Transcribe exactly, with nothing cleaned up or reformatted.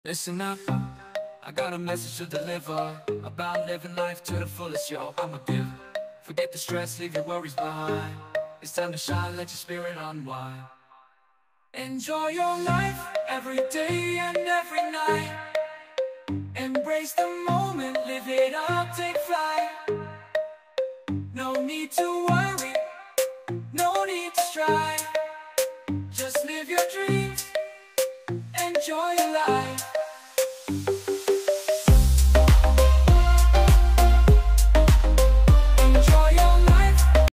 Listen up, I got a message to deliver about living life to the fullest, yo, I'm a giver. Forget the stress, leave your worries behind. It's time to shine, let your spirit unwind. Enjoy your life, every day and every night. Embrace the moment, live it up, take flight. No need to worry, no need to strive. Just live your dreams, enjoy your life.